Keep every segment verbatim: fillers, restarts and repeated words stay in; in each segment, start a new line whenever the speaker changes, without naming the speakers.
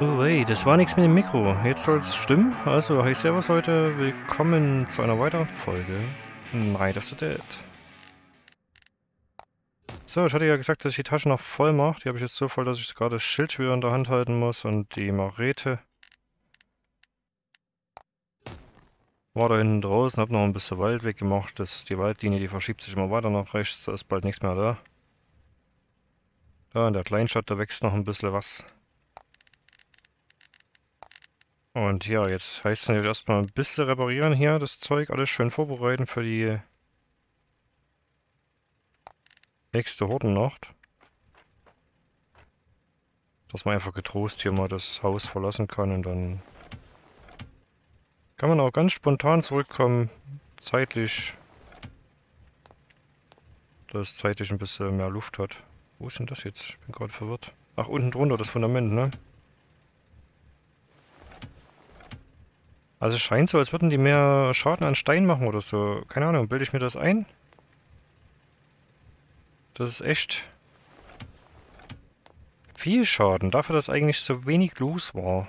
Oh wei, das war nichts mit dem Mikro. Jetzt soll es stimmen. Also, hi servus Leute, willkommen zu einer weiteren Folge Night of the Dead. So, ich hatte ja gesagt, dass ich die Tasche noch voll mache. Die habe ich jetzt so voll, dass ich sogar das Schild wieder in der Hand halten muss und die Machete. War da hinten draußen, habe noch ein bisschen Wald weggemacht. Das, die Waldlinie, die verschiebt sich immer weiter nach rechts, da ist bald nichts mehr da. Da in der Kleinstadt, da wächst noch ein bisschen was. Und ja, jetzt heißt es natürlich erstmal ein bisschen reparieren hier, das Zeug, alles schön vorbereiten für die nächste Hordennacht. Dass man einfach getrost hier mal das Haus verlassen kann und dann kann man auch ganz spontan zurückkommen, zeitlich, dass es zeitlich ein bisschen mehr Luft hat. Wo ist denn das jetzt? Ich bin gerade verwirrt. Ach, unten drunter das Fundament, ne? Also es scheint so, als würden die mehr Schaden an Stein machen oder so. Keine Ahnung, bilde ich mir das ein? Das ist echt viel Schaden, dafür, dass eigentlich so wenig los war.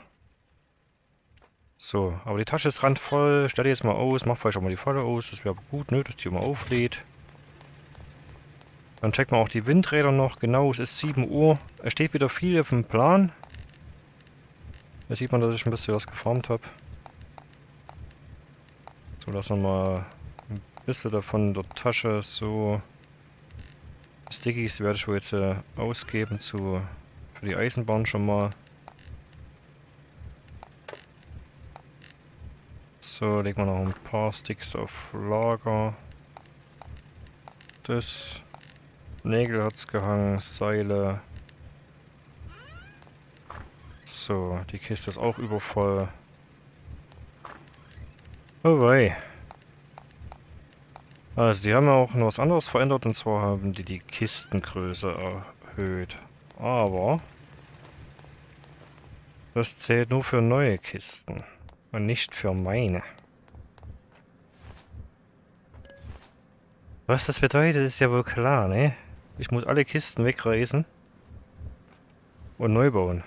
So, aber die Tasche ist randvoll. Stell die jetzt mal aus, mach vielleicht auch mal die Falle aus. Das wäre gut, ne, dass die mal auflädt. Dann checkt man auch die Windräder noch. Genau, es ist sieben Uhr. Es steht wieder viel auf dem Plan. Da sieht man, dass ich ein bisschen was gefarmt habe. So, lassen wir mal ein bisschen davon in der Tasche. So, Stickies werde ich wohl jetzt äh, ausgeben zu, für die Eisenbahn schon mal. So, legen wir noch ein paar Sticks auf Lager. Das Nägel hat's gehangen, Seile. So, die Kiste ist auch übervoll. Oh wei. Also, die haben ja auch noch was anderes verändert, und zwar haben die die Kistengröße erhöht. Aber das zählt nur für neue Kisten und nicht für meine. Was das bedeutet, ist ja wohl klar, ne? Ich muss alle Kisten wegreißen und neu bauen.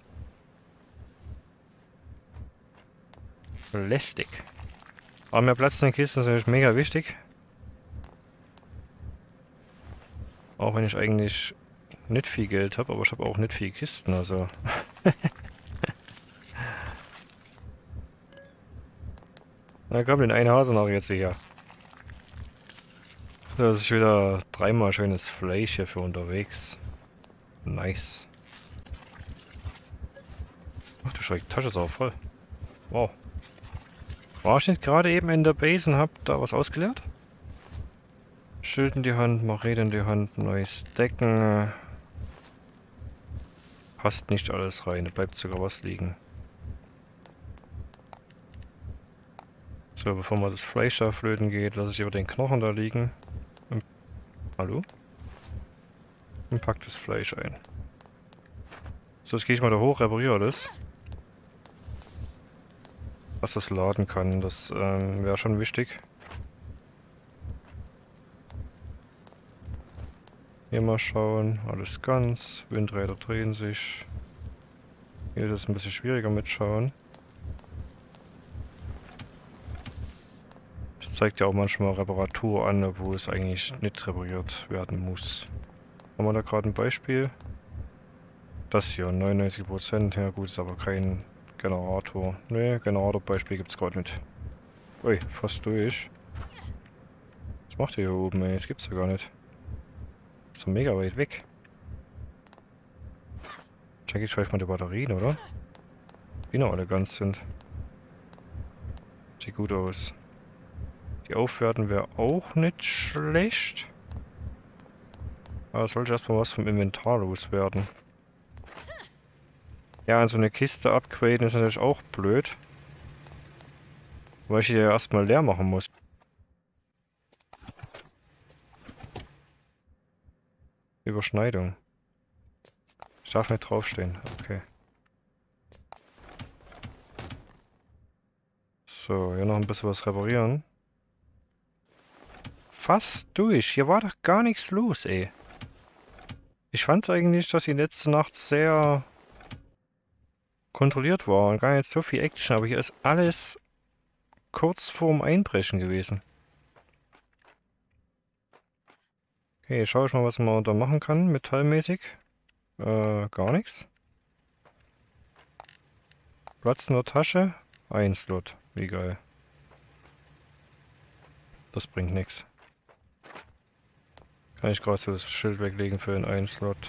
Lästig. Aber mehr Platz in den Kisten ist natürlich mega wichtig. Auch wenn ich eigentlich nicht viel Geld habe, aber ich habe auch nicht viel Kisten, also. Na komm, den einen Hase noch jetzt hier. Das ist wieder dreimal schönes Fleisch hier für unterwegs. Nice. Ach du Schreck, die Tasche ist auch voll. Wow. War ich nicht gerade eben in der Base und hab da was ausgeleert? Schild in die Hand, Machete in die Hand, neues Decken. Passt nicht alles rein, da bleibt sogar was liegen. So, bevor mal das Fleisch da flöten geht, lasse ich über den Knochen da liegen. Und, hallo? Und pack das Fleisch ein. So, jetzt gehe ich mal da hoch, repariere das. Was das laden kann, das ähm, wäre schon wichtig. Hier mal schauen, alles ganz, Windräder drehen sich. Hier ist es ein bisschen schwieriger mitschauen. Das zeigt ja auch manchmal Reparatur an, wo es eigentlich nicht repariert werden muss. Haben wir da gerade ein Beispiel? Das hier, neunundneunzig Prozent, ja gut, ist aber kein Generator. Ne, Generatorbeispiel gibt es gerade nicht. Ui, fast durch. Was macht ihr hier oben, ey? Das gibt's ja gar nicht. Ist doch mega weit weg. Check ich vielleicht mal die Batterien, oder? Die noch alle ganz sind. Sieht gut aus. Die aufwerten wäre auch nicht schlecht. Aber sollte erstmal was vom Inventar loswerden. Ja, und so eine Kiste upgraden ist natürlich auch blöd. Weil ich die ja erstmal leer machen muss. Überschneidung. Ich darf nicht draufstehen. Okay. So, hier noch ein bisschen was reparieren. Fast durch. Hier war doch gar nichts los, ey. Ich fand eigentlich, dass die letzte Nacht sehr kontrolliert war und gar nicht so viel Action, aber hier ist alles kurz vorm Einbrechen gewesen. Okay, schaue ich mal, was man da machen kann, metallmäßig. Äh, gar nichts. Platz in der Tasche. Ein Slot. Wie geil. Das bringt nichts. Kann ich gerade so das Schild weglegen für den einen Slot.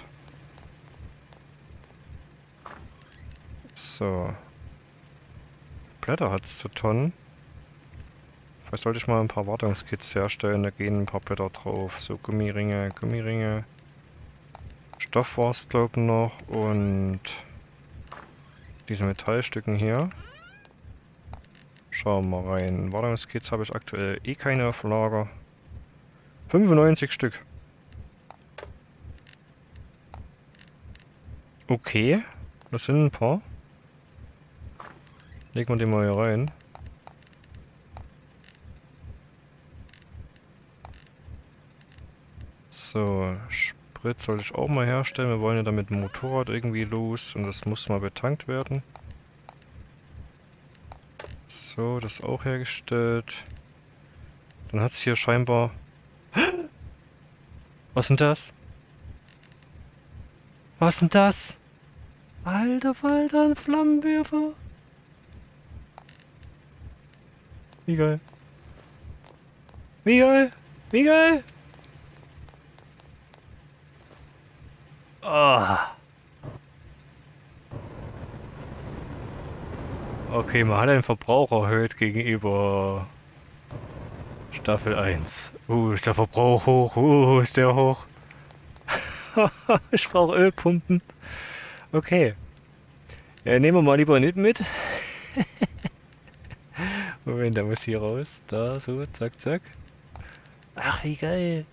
So. Blätter hat es zu Tonnen. Vielleicht sollte ich mal ein paar Wartungskits herstellen, da gehen ein paar Blätter drauf. So, Gummiringe, Gummiringe. Stoff war es, glaube ich, noch. Und diese Metallstücken hier. Schauen wir mal rein. Wartungskits habe ich aktuell eh keine auf Lager. fünfundneunzig Stück. Okay, das sind ein paar. Legen wir die mal hier rein. So, Sprit sollte ich auch mal herstellen. Wir wollen ja damit ein Motorrad irgendwie los und das muss mal betankt werden. So, das auch hergestellt. Dann hat es hier scheinbar... Was ist denn das? Was ist denn das? Alter Falter, ein Flammenwerfer. Wie geil. Wie geil. Wie geil. Ah. Okay, man hat den Verbrauch erhöht gegenüber Staffel eins. Uh, ist der Verbrauch hoch. Uh, ist der hoch. Ich brauche Ölpumpen. Okay. Ja, nehmen wir mal lieber nicht mit. Moment, der muss hier raus. Da, so, zack, zack. Ach, wie geil.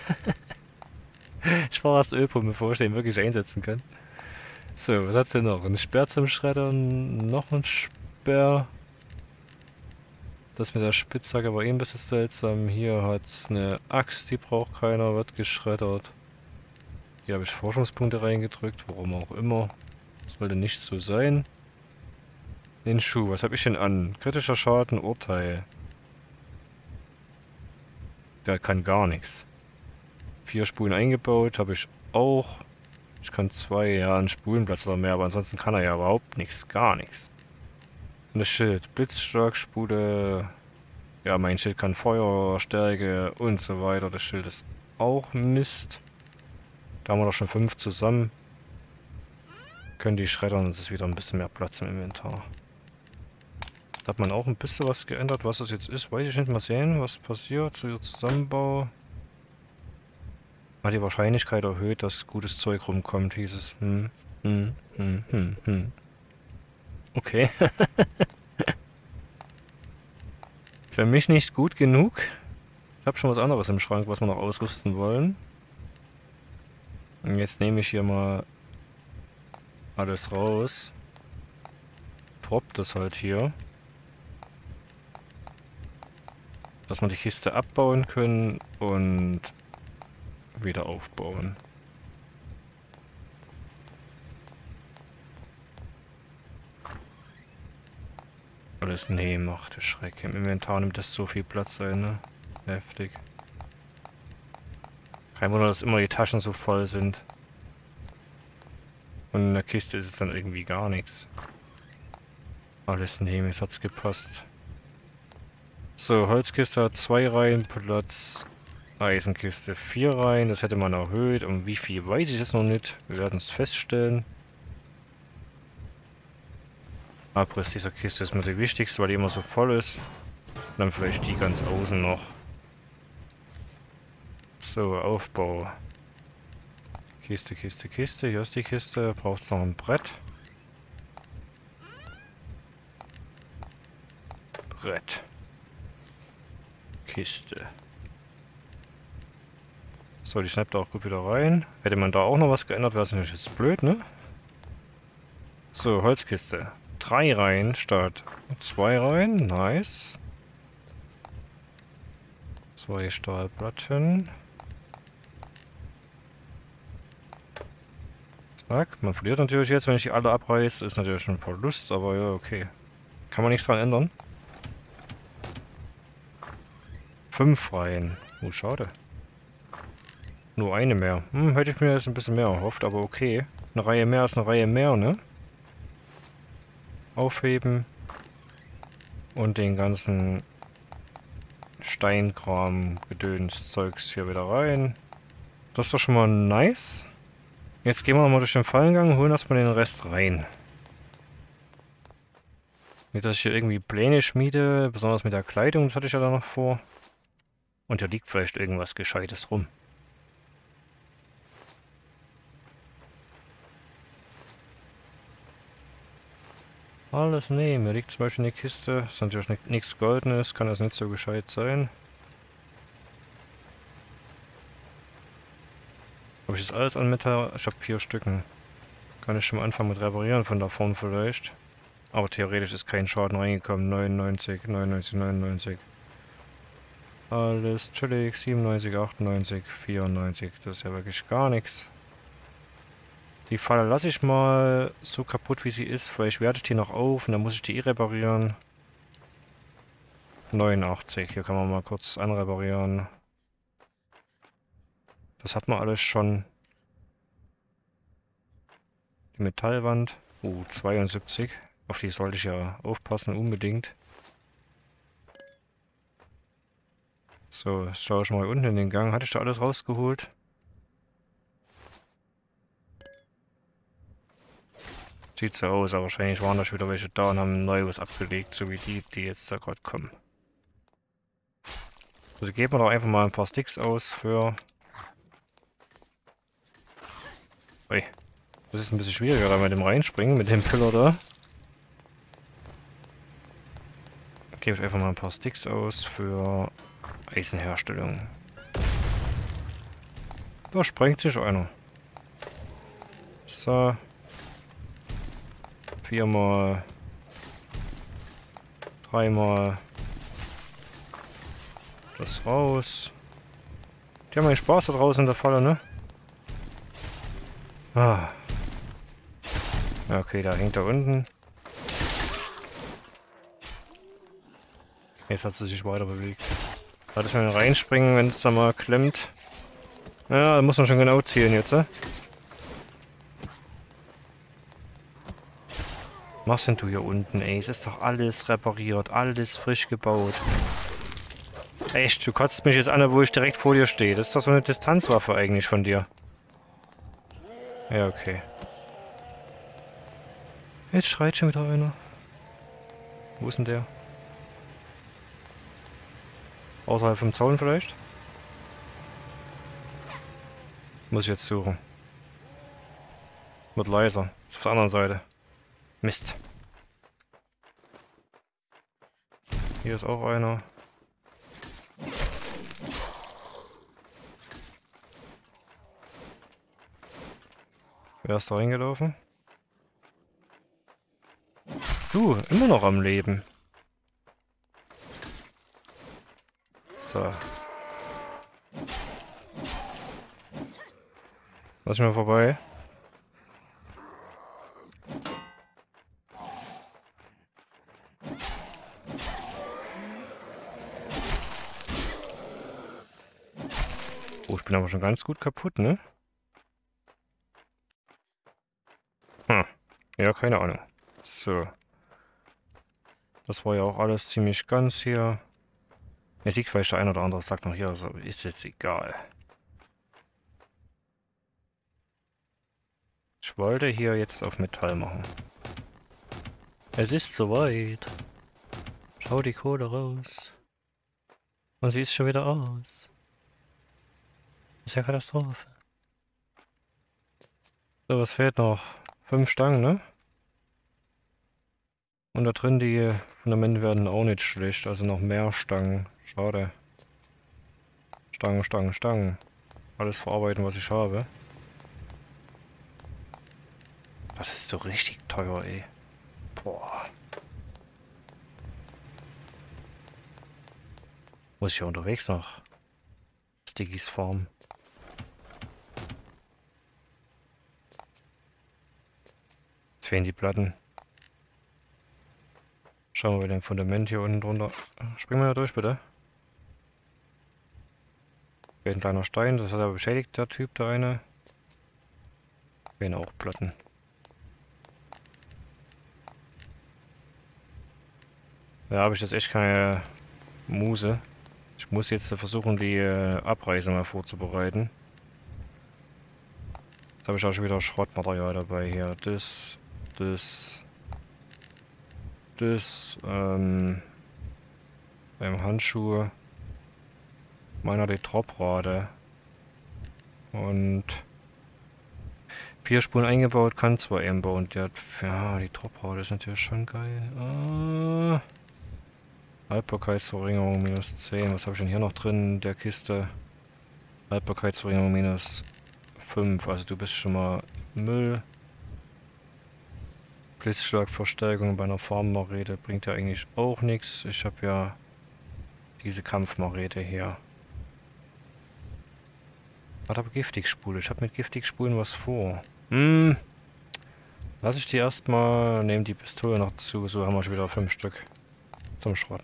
Ich brauche erst Ölpumpen, bevor ich den wirklich einsetzen kann. So, was hat's denn noch? Ein Sperr zum Schreddern, noch ein Sperr. Das mit der Spitzhacke war eh ein bisschen seltsam. Hier hat's eine Axt, die braucht keiner, wird geschreddert. Hier habe ich Forschungspunkte reingedrückt, warum auch immer. Sollte nicht so sein. Den Schuh, was habe ich denn an? Kritischer Schaden, Urteil. Der kann gar nichts. Vier Spulen eingebaut, habe ich auch. Ich kann zwei, ja, einen Spulenplatz oder mehr, aber ansonsten kann er ja überhaupt nichts, gar nichts. Und das Schild, Blitzschlagspule. Ja, mein Schild kann Feuer, Stärke und so weiter. Das Schild ist auch Mist. Da haben wir doch schon fünf zusammen. Können die schreddern und es ist wieder ein bisschen mehr Platz im Inventar. Da hat man auch ein bisschen was geändert. Was das jetzt ist, weiß ich nicht. Mal sehen, was passiert. Zu Zusammenbau. Hat die Wahrscheinlichkeit erhöht, dass gutes Zeug rumkommt, hieß es. Hm, hm, hm, hm, hm. Okay. Für mich nicht gut genug. Ich habe schon was anderes im Schrank, was wir noch ausrüsten wollen. Und jetzt nehme ich hier mal alles raus. Drop das halt hier. Dass wir die Kiste abbauen können und wieder aufbauen. Alles nehmen, ach du Schreck. Im Inventar nimmt das so viel Platz ein, ne? Heftig. Kein Wunder, dass immer die Taschen so voll sind. Und in der Kiste ist es dann irgendwie gar nichts. Alles nehmen, es hat's gepasst. So, Holzkiste hat zwei Reihen Platz. Eisenkiste vier Reihen, das hätte man erhöht. Um wie viel weiß ich jetzt noch nicht. Wir werden es feststellen. Abriss dieser Kiste ist mir die wichtigste, weil die immer so voll ist. Und dann vielleicht die ganz außen noch. So, Aufbau. Kiste, Kiste, Kiste. Hier ist die Kiste. Braucht es noch ein Brett. Brett. Kiste. So, die schnappt auch gut wieder rein. Hätte man da auch noch was geändert, wäre es natürlich jetzt blöd, ne? So, Holzkiste. Drei Reihen statt zwei Reihen. Nice. Zwei Stahlplatten. Zack. Man verliert natürlich jetzt, wenn ich die alle abreiße. Ist natürlich ein Verlust, aber ja, okay. Kann man nichts dran ändern. Fünf Reihen. Oh, schade. Nur eine mehr. Hm, hätte ich mir jetzt ein bisschen mehr erhofft, aber okay. Eine Reihe mehr ist eine Reihe mehr, ne? Aufheben. Und den ganzen Steinkram, Gedöns, Zeugs hier wieder rein. Das ist doch schon mal nice. Jetzt gehen wir nochmal durch den Fallengang und holen erstmal den Rest rein. Nicht, dass ich hier irgendwie Pläne schmiede, besonders mit der Kleidung, das hatte ich ja da noch vor. Und hier liegt vielleicht irgendwas Gescheites rum. Alles nehmen. Hier liegt zum Beispiel eine Kiste. Das ist natürlich nichts Goldenes, kann das nicht so gescheit sein. Habe ich das alles an Metall? Ich habe vier Stücken. Kann ich schon mal anfangen mit reparieren von da vorne vielleicht. Aber theoretisch ist kein Schaden reingekommen. neunundneunzig, neunundneunzig, neunundneunzig. Alles chillig. siebenundneunzig, achtundneunzig, vierundneunzig. Das ist ja wirklich gar nichts. Die Falle lasse ich mal so kaputt wie sie ist. Vielleicht werte ich die noch auf und dann muss ich die eh reparieren. neunundachtzig. Hier kann man mal kurz anreparieren. Das hat man alles schon. Die Metallwand. Uh, zweiundsiebzig. Auf die sollte ich ja aufpassen, unbedingt. So, jetzt schaue ich mal unten in den Gang. Hatte ich da alles rausgeholt? Sieht so aus, aber wahrscheinlich waren da schon wieder welche da und haben neu was abgelegt, so wie die, die jetzt da gerade kommen. Also geben wir doch einfach mal ein paar Sticks aus für... Ui, das ist ein bisschen schwieriger, da mit dem reinspringen, mit dem Pillar da. Gebe ich einfach mal ein paar Sticks aus für Eisenherstellung. Da sprengt sich einer. So. Viermal. Dreimal. Das raus. Die haben einen Spaß da draußen in der Falle, ne? Ah. Okay, da hängt da unten. Jetzt hat sie sich weiter bewegt. Da muss man reinspringen, wenn es da mal klemmt. Ja, da muss man schon genau zielen jetzt, ne? Was machst denn du hier unten, ey? Es ist doch alles repariert, alles frisch gebaut. Echt, du kotzt mich jetzt an, wo ich direkt vor dir stehe. Das ist doch so eine Distanzwaffe eigentlich von dir. Ja, okay. Jetzt schreit schon wieder einer. Wo ist denn der? Außerhalb vom Zaun vielleicht? Muss ich jetzt suchen. Wird leiser. Ist auf der anderen Seite. Mist. Hier ist auch einer. Wer ist da reingelaufen? Du, immer noch am Leben. So. Lass mich mal vorbei. Oh, ich bin aber schon ganz gut kaputt, ne? Hm. Ja, keine Ahnung. So. Das war ja auch alles ziemlich ganz hier. Jetzt liegt vielleicht der ein oder andere sagt noch hier, also ist jetzt egal. Ich wollte hier jetzt auf Metall machen. Es ist soweit. Schau die Kohle raus. Und sie ist schon wieder aus. Ist ja Katastrophe. So, was fehlt noch? Fünf Stangen, ne? Und da drin die Fundamente werden auch nicht schlecht, also noch mehr Stangen. Schade. Stangen, Stangen, Stangen. Alles verarbeiten, was ich habe. Das ist so richtig teuer, ey. Boah. Muss ich ja unterwegs nach Stiggys Farm. fehlen die Platten. Schauen wir bei dem Fundament hier unten drunter. Springen wir da durch, bitte. Ein kleiner Stein, das hat er beschädigt, der Typ, der eine. Fehlen auch Platten. Da habe ich jetzt echt keine Muse. Ich muss jetzt versuchen, die äh, Abreise mal vorzubereiten. Jetzt habe ich auch schon wieder Schrottmaterial dabei hier. Das, das, das, ähm, beim Handschuh, meiner die Droprade und vier Spuren eingebaut, kann zwar einbauen. Die hat, ja, die Droprade ist natürlich schon geil. Ah, Haltbarkeitsverringerung minus zehn. Was habe ich denn hier noch drin in der Kiste? Haltbarkeitsverringerung minus fünf. Also du bist schon mal Müll. Blitzschlagverstärkung bei einer Farmmarete bringt ja eigentlich auch nichts. Ich habe ja diese Kampfmarete hier. Hat aber Giftigspule. Ich habe mit Giftigspulen was vor. Hm. Lass ich die erstmal. Nehme die Pistole noch zu. So haben wir schon wieder fünf Stück zum Schrotten.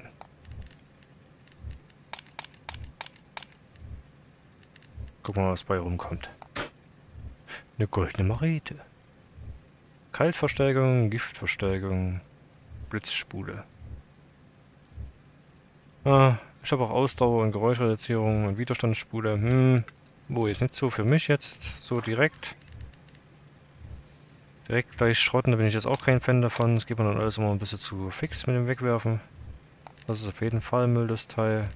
Gucken wir mal, was bei rumkommt. Eine goldene Marete. Kaltverstärkung, Giftverstärkung, Blitzspule. Ah, ich habe auch Ausdauer und Geräuschreduzierung und Widerstandsspule. Hm, wo ist nicht so für mich jetzt, so direkt. Direkt gleich schrotten, da bin ich jetzt auch kein Fan davon. Das geht mir dann alles immer ein bisschen zu fix mit dem Wegwerfen. Das ist auf jeden Fall Müll, das Teil.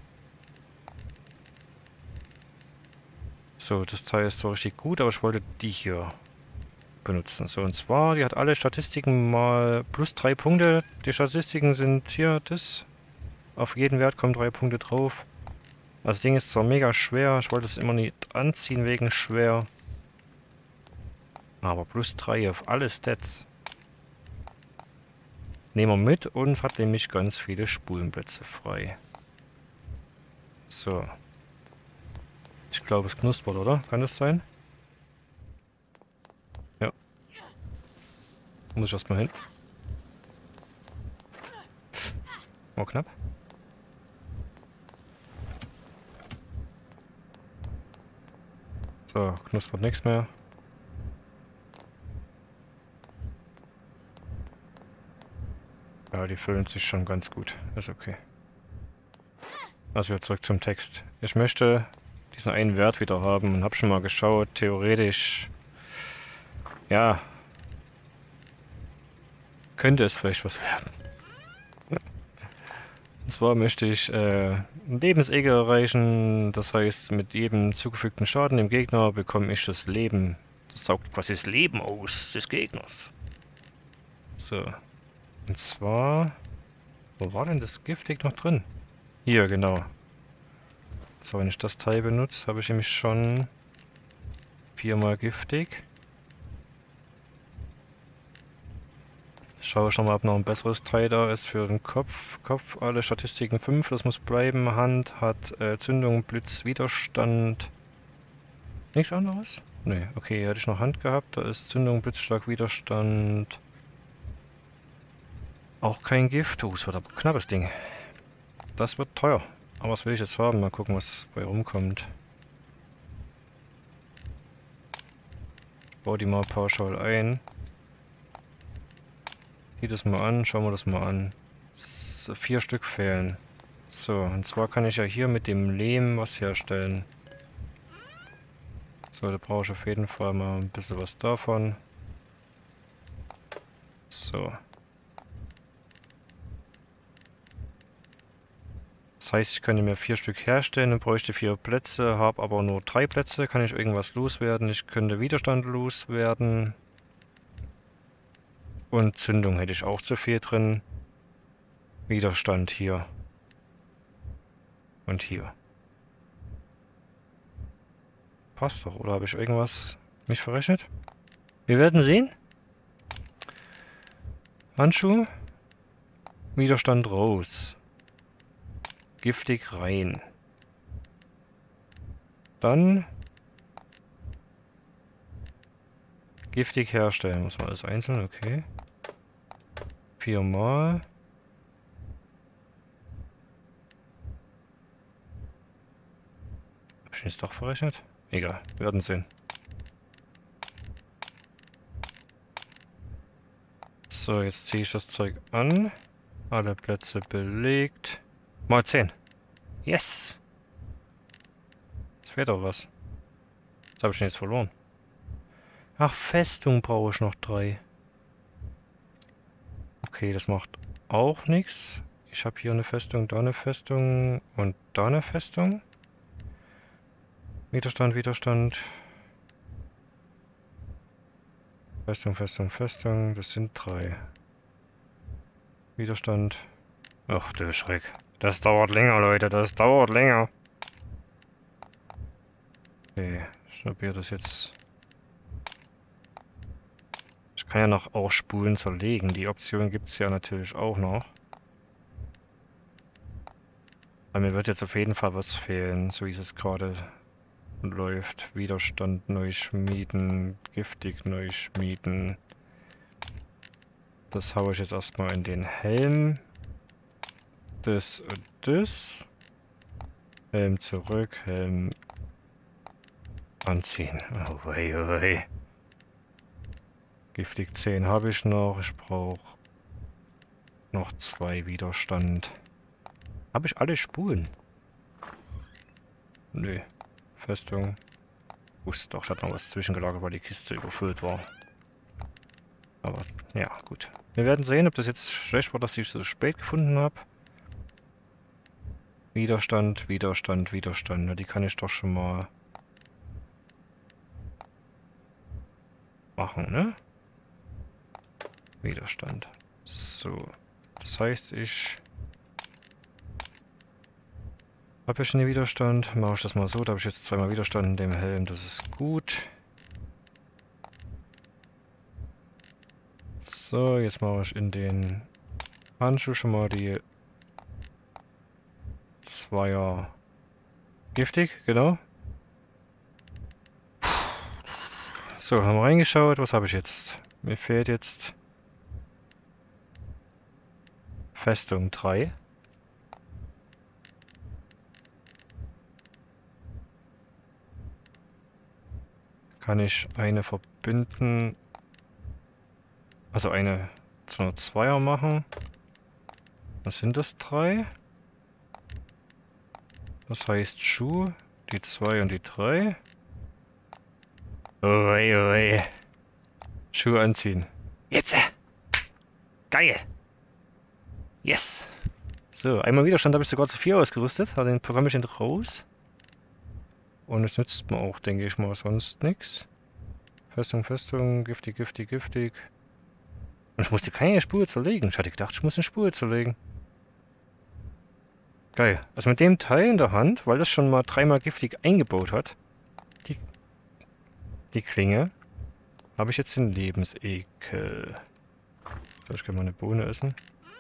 So, das Teil ist zwar richtig gut, aber ich wollte die hier benutzen. So, und zwar, die hat alle Statistiken mal plus drei Punkte. Die Statistiken sind hier das. Auf jeden Wert kommen drei Punkte drauf. Also das Ding ist zwar mega schwer, ich wollte es immer nicht anziehen wegen schwer. Aber plus drei auf alle Stats. Nehmen wir mit und es hat nämlich ganz viele Spulenplätze frei. So. Ich glaube, es knuspert, oder? Kann das sein? Ja. Muss ich erstmal hin. Oh, knapp. So, knuspert nichts mehr. Ja, die füllen sich schon ganz gut. Ist okay. Also wieder zurück zum Text. Ich möchte diesen einen Wert wieder haben und habe schon mal geschaut, theoretisch, ja, könnte es vielleicht was werden. Und zwar möchte ich äh, ein Lebensekel erreichen, das heißt, mit jedem zugefügten Schaden dem Gegner bekomme ich das Leben, das saugt quasi das Leben aus des Gegners. So, und zwar, wo war denn das Giftig noch drin? Hier, genau. So, wenn ich das Teil benutze, habe ich nämlich schon viermal giftig. Schaue ich nochmal, ob noch ein besseres Teil da ist für den Kopf. Kopf, alle Statistiken fünf, das muss bleiben. Hand hat äh, Zündung, Blitz, Widerstand. Nichts anderes? Ne, okay, hier hatte ich noch Hand gehabt. Da ist Zündung, Blitzschlag, Widerstand. Auch kein Gift. Oh, es wird aber ein knappes Ding. Das wird teuer. Aber was will ich jetzt haben? Mal gucken, was bei rumkommt. Ich baue die mal pauschal ein. Sieh das mal an, schauen wir das mal an. So, vier Stück fehlen. So, und zwar kann ich ja hier mit dem Lehm was herstellen. So, da brauche ich auf jeden Fall mal ein bisschen was davon. So. Das heißt, ich könnte mir vier Stück herstellen und bräuchte vier Plätze, habe aber nur drei Plätze. Kann ich irgendwas loswerden? Ich könnte Widerstand loswerden. Und Zündung hätte ich auch zu viel drin. Widerstand hier. Und hier. Passt doch, oder habe ich irgendwas mich verrechnet? Wir werden sehen. Handschuh. Widerstand raus. Giftig rein. Dann Giftig herstellen. Muss man alles einzeln, okay. Viermal. Hab ich jetzt doch verrechnet? Egal, wir werden sehen. So, jetzt ziehe ich das Zeug an. Alle Plätze belegt. Mal zehn. Yes! Das wäre doch was. Was habe ich denn jetzt verloren? Ach, Festung brauche ich noch drei. Okay, das macht auch nichts. Ich habe hier eine Festung, da eine Festung und da eine Festung. Widerstand, Widerstand. Festung, Festung, Festung. Das sind drei. Widerstand. Ach du Schreck. Das dauert länger, Leute. Das dauert länger. Okay, ich probiere das jetzt. Ich kann ja noch auch Spulen zerlegen. Die Option gibt es ja natürlich auch noch. Aber mir wird jetzt auf jeden Fall was fehlen, so wie es gerade läuft. Widerstand neu schmieden, giftig neu schmieden. Das haue ich jetzt erstmal in den Helm. Das und das. Helm zurück, Helm anziehen. Oh wei, oh wei. Giftig zehn habe ich noch. Ich brauche noch zwei Widerstand. Habe ich alle Spulen? Nö. Festung. Wusste doch, ich hatte noch was zwischengelagert, weil die Kiste überfüllt war. Aber, ja, gut. Wir werden sehen, ob das jetzt schlecht war, dass ich so spät gefunden habe. Widerstand, Widerstand, Widerstand. Ja, die kann ich doch schon mal machen, ne? Widerstand. So. Das heißt, ich habe ja schon den Widerstand. Mache ich das mal so. Da habe ich jetzt zweimal Widerstand in dem Helm. Das ist gut. So, jetzt mache ich in den Handschuh schon mal die Zweier giftig, genau. So, haben wir reingeschaut. Was habe ich jetzt? Mir fehlt jetzt Festung drei. Kann ich eine verbinden, also eine zu einer Zweier machen. Was sind das? Drei? Das heißt Schuh, die zwei und die drei. Oh wei, oh wei. Schuhe anziehen. Jetzt! Geil! Yes! So, einmal Widerstand habe ich sogar zu vier ausgerüstet. Aber den programme ich jetzt raus. Und es nützt mir auch, denke ich mal, sonst nichts. Festung, Festung, giftig, giftig, giftig. Und ich musste keine Spur zerlegen. Ich hatte gedacht, ich muss eine Spur zerlegen. Geil. Also mit dem Teil in der Hand, weil das schon mal dreimal giftig eingebaut hat, die, die Klinge, habe ich jetzt den Lebensekel. So, ich kann mal eine Bohne essen.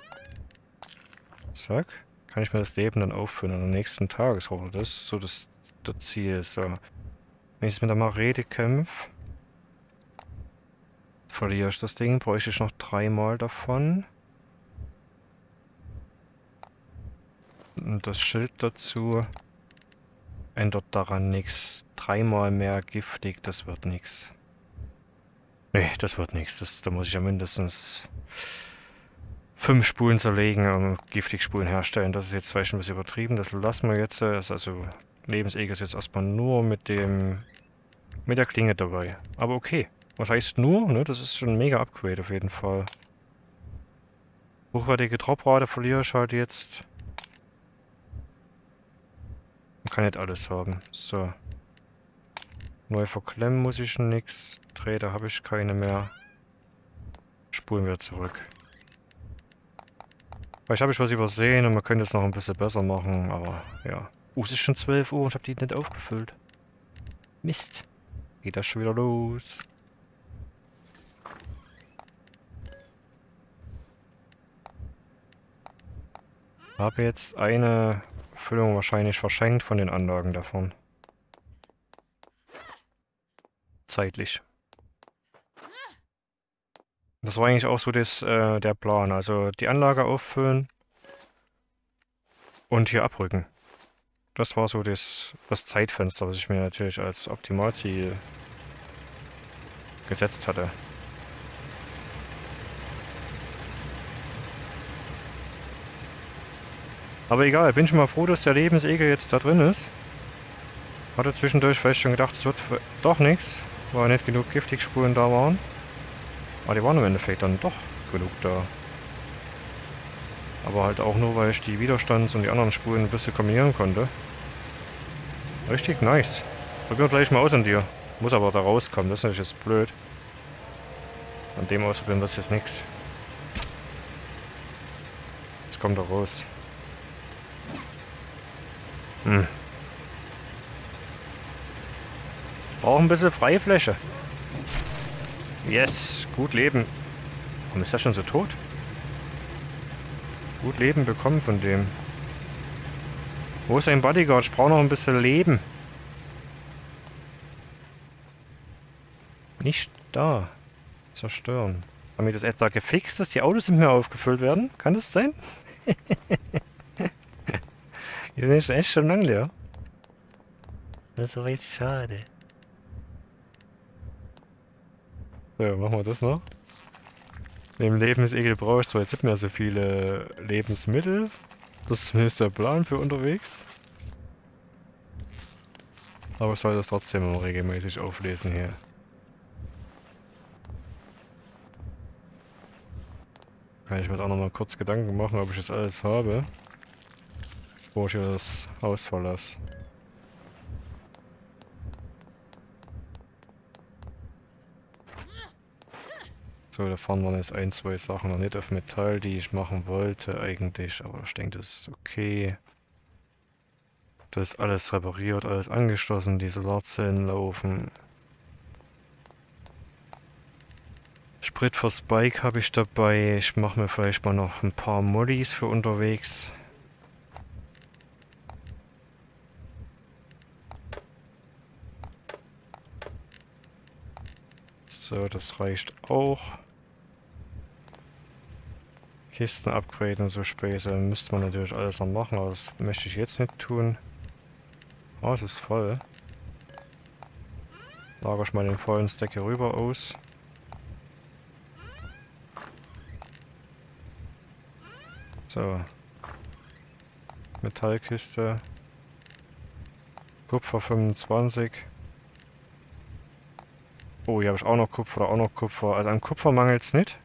Zack. Kann ich mir das Leben dann auffüllen an der nächsten Tageswoche. Das ist so das, das Ziel. So. Wenn ich jetzt mit der Marete kämpfe, verliere ich das Ding. Bräuchte ich noch dreimal davon. Und das Schild dazu ändert daran nichts. Dreimal mehr giftig, das wird nichts. Nee, das wird nichts. Das, da muss ich ja mindestens fünf Spulen zerlegen und giftig Spulen herstellen. Das ist jetzt vielleicht ein bisschen übertrieben. Das lassen wir jetzt. Das ist also Lebensekel ist jetzt erstmal nur mit dem mit der Klinge dabei. Aber okay. Was heißt nur? Ne? Das ist schon ein mega Upgrade auf jeden Fall. Hochwertige Droprate verliere ich halt jetzt. Man kann nicht alles haben. So. Neu verklemmen muss ich nix. Drähte habe ich keine mehr. Spulen wir zurück. Vielleicht habe ich was übersehen und man könnte es noch ein bisschen besser machen, aber ja. Uh, es ist schon zwölf Uhr und ich habe die nicht aufgefüllt. Mist. Geht das schon wieder los? Habe jetzt eine Füllung wahrscheinlich verschenkt von den Anlagen davon. Zeitlich. Das war eigentlich auch so das, äh, der Plan. Also die Anlage auffüllen und hier abrücken. Das war so das, das Zeitfenster, was ich mir natürlich als Optimalziel gesetzt hatte. Aber egal, bin schon mal froh, dass der Lebensegel jetzt da drin ist. Hatte zwischendurch vielleicht schon gedacht, es wird doch nichts, weil nicht genug Giftigspuren da waren. Aber die waren im Endeffekt dann doch genug da. Aber halt auch nur, weil ich die Widerstands- und die anderen Spuren ein bisschen kombinieren konnte. Richtig nice. Probieren wir gleich mal aus an dir. Muss aber da rauskommen, das ist natürlich jetzt blöd. An dem ausprobieren wird es jetzt nichts. Jetzt kommt er raus. Hm. Braucht ein bisschen Freifläche. Yes, gut leben. Warum ist er schon so tot? Gut Leben bekommen von dem. Wo ist ein Bodyguard? Ich brauche noch ein bisschen Leben. Nicht da. Zerstören. Haben wir das etwa gefixt, dass die Autos nicht mehr aufgefüllt werden? Kann das sein? Die sind echt schon lang leer. Das ist aber jetzt schade. So, machen wir das noch. Neben Lebensegel brauche ich zwar jetzt nicht mehr so viele Lebensmittel. Das ist zumindest der Plan für unterwegs. Aber ich soll das trotzdem immer regelmäßig auflesen hier. Kann ich mir auch noch mal kurz Gedanken machen, ob ich das alles habe, bevor ich hier das Haus verlasse. So, da fahren wir jetzt ein, zwei Sachen noch nicht auf Metall, die ich machen wollte eigentlich, aber ich denke, das ist okay. Das ist alles repariert, alles angeschlossen, die Solarzellen laufen. Sprit fürs Bike habe ich dabei. Ich mache mir vielleicht mal noch ein paar Moddis für unterwegs. So, das reicht auch. Kisten upgraden, so Späße, müsste man natürlich alles noch machen, aber das möchte ich jetzt nicht tun. Oh, es ist voll. Lager ich mal den vollen Stack hier rüber aus. So. Metallkiste. Kupfer fünfundzwanzig. Oh, hier habe ich auch noch Kupfer, auch noch Kupfer. Also an Kupfer mangelt es nicht.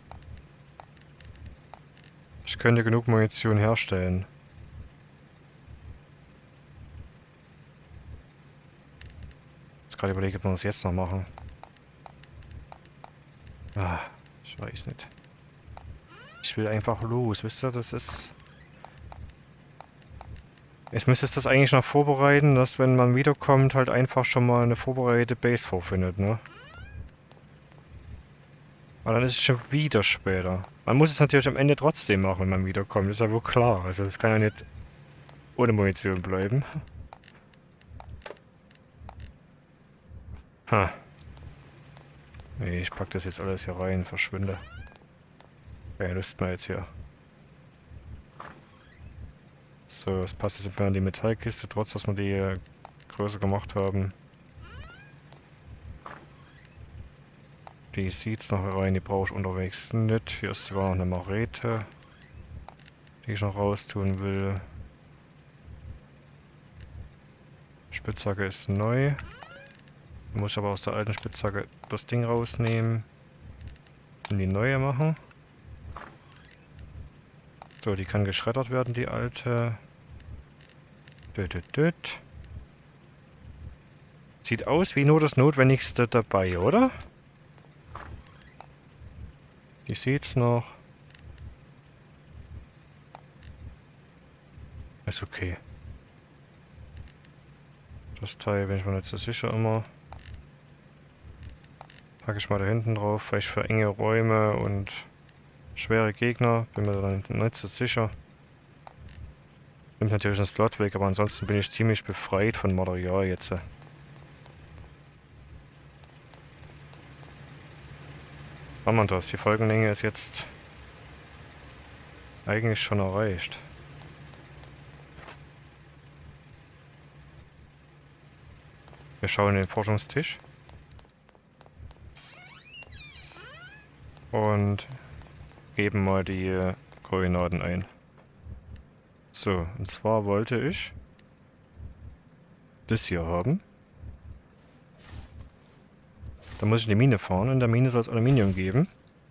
Ich könnte genug Munition herstellen. Jetzt gerade überlegt, ob wir das jetzt noch machen. Ah, ich weiß nicht. Ich will einfach los, wisst ihr, das ist... Jetzt müsstest du das eigentlich noch vorbereiten, dass wenn man wiederkommt, halt einfach schon mal eine vorbereitete Base vorfindet, ne? Aber dann ist es schon wieder später. Man muss es natürlich am Ende trotzdem machen, wenn man wiederkommt, ist ja wohl klar. Also das kann ja nicht ohne Munition bleiben. Ha. Nee, ich pack das jetzt alles hier rein, verschwinde. Keine Lust mehr jetzt hier. So, das passt jetzt mehr in die Metallkiste, trotz dass wir die äh, größer gemacht haben. Die Seeds noch rein, die brauche ich unterwegs nicht. Hier ist sogar noch eine Marete, die ich noch raustun will. Spitzhacke ist neu. Ich muss aber aus der alten Spitzhacke das Ding rausnehmen und die neue machen. So, die kann geschreddert werden, die alte. Düt, düt, düt. Sieht aus wie nur das Notwendigste dabei, oder? Die sieht's noch. Ist okay. Das Teil bin ich mir nicht so sicher immer. Packe ich mal da hinten drauf, vielleicht für enge Räume und schwere Gegner. Bin mir da nicht so sicher. Nimmt natürlich einen Slot weg, aber ansonsten bin ich ziemlich befreit von Material jetzt. Haben wir das? Die Folgenlänge ist jetzt eigentlich schon erreicht. Wir schauen den Forschungstisch. Und geben mal die äh, Koordinaten ein. So, und zwar wollte ich das hier haben. Da muss ich in die Mine fahren. In der Mine soll es Aluminium geben.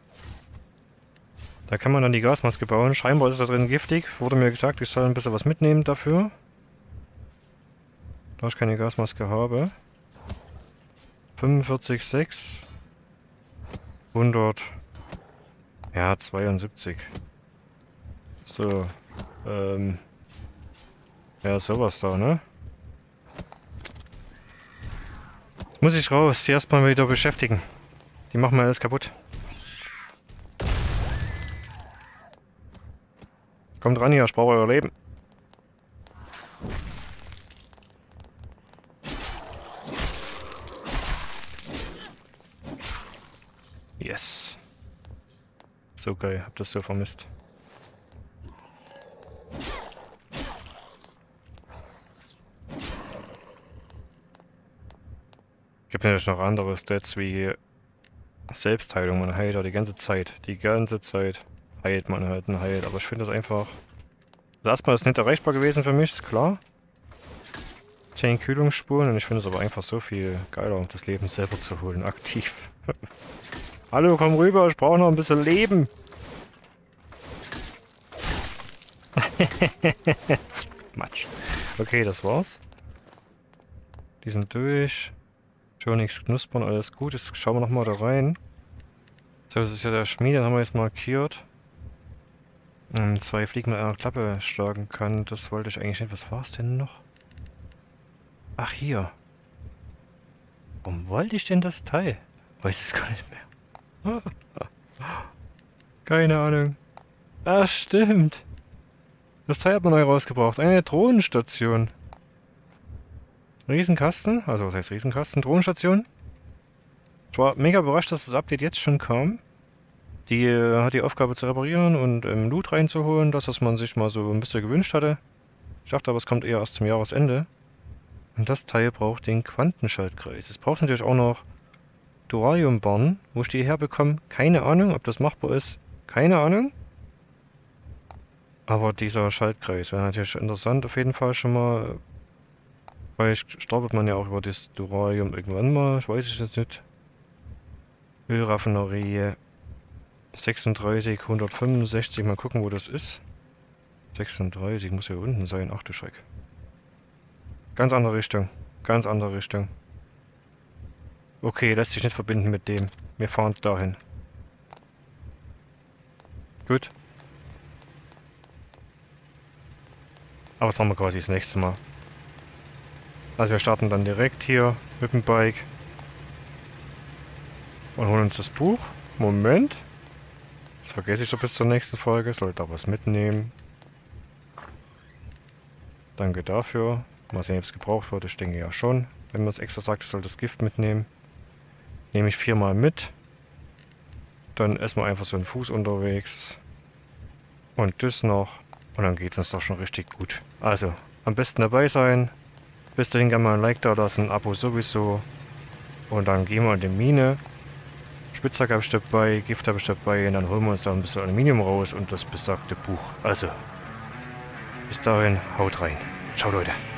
Da kann man dann die Gasmaske bauen. Scheinbar ist da drin giftig. Wurde mir gesagt, ich soll ein bisschen was mitnehmen dafür. Da ich keine Gasmaske habe. fünfundvierzig Komma sechs. hundert. Ja, zweiundsiebzig. So. Ähm. Ja, sowas da, ne? Muss ich raus. Die erstmal wieder beschäftigen. Die machen mir alles kaputt. Kommt ran hier, ich brauche euer Leben. Yes. So geil, hab das so vermisst. Gibt natürlich noch andere Stats wie Selbstheilung. Man heilt auch die ganze Zeit. Die ganze Zeit heilt man halt und heilt. Aber ich finde das einfach... Also erstmal ist es nicht erreichbar gewesen für mich, ist klar. zehn Kühlungsspuren und ich finde es aber einfach so viel geiler, das Leben selber zu holen, aktiv. Hallo, komm rüber, ich brauche noch ein bisschen Leben. Matsch. Okay, das war's. Die sind durch. Schon nichts knuspern, alles gut. Jetzt schauen wir nochmal da rein. So, das ist ja der Schmied, den haben wir jetzt markiert. Ähm, zwei Fliegen mit einer Klappe schlagen kann. Das wollte ich eigentlich nicht. Was war es denn noch? Ach, hier. Warum wollte ich denn das Teil? Weiß es gar nicht mehr. Keine Ahnung. Ach, stimmt. Das Teil hat man neu rausgebracht. Eine Drohnenstation. Riesenkasten. Also, was heißt Riesenkasten? Drohnenstation. Ich war mega überrascht, dass das Update jetzt schon kam. Die äh, hat die Aufgabe zu reparieren und ähm, Loot reinzuholen. Das, was man sich mal so ein bisschen gewünscht hatte. Ich dachte aber, es kommt eher erst zum Jahresende. Und das Teil braucht den Quantenschaltkreis. Es braucht natürlich auch noch Thoriumbarren. Wo ich die herbekomme, keine Ahnung. Ob das machbar ist, keine Ahnung. Aber dieser Schaltkreis wäre natürlich interessant auf jeden Fall schon mal. Weil stolpert man ja auch über das Thorium irgendwann mal. Ich weiß es jetzt nicht. Ölraffinerie sechsunddreißig, hundertfünfundsechzig. Mal gucken, wo das ist. sechsunddreißig muss ja unten sein. Ach du Schreck. Ganz andere Richtung. Ganz andere Richtung. Okay, lässt sich nicht verbinden mit dem. Wir fahren dahin. Gut. Aber das machen wir quasi das nächste Mal. Also wir starten dann direkt hier mit dem Bike. Und holen uns das Buch. Moment. Das vergesse ich doch bis zur nächsten Folge. Sollte da was mitnehmen. Danke dafür. Mal sehen, ob es gebraucht wird. Ich denke ja schon. Wenn man es extra sagt, ich soll das Gift mitnehmen. Nehme ich viermal mit. Dann essen wir einfach so einen Fuß unterwegs. Und das noch. Und dann geht es uns doch schon richtig gut. Also, am besten dabei sein. Bis dahin gerne mal ein Like da lassen, ein Abo sowieso. Und dann gehen wir in die Mine. Spitzhack habe ich dabei, Gift habe ich dabei. Und dann holen wir uns da ein bisschen Aluminium raus und das besagte Buch. Also, bis dahin, haut rein. Ciao Leute.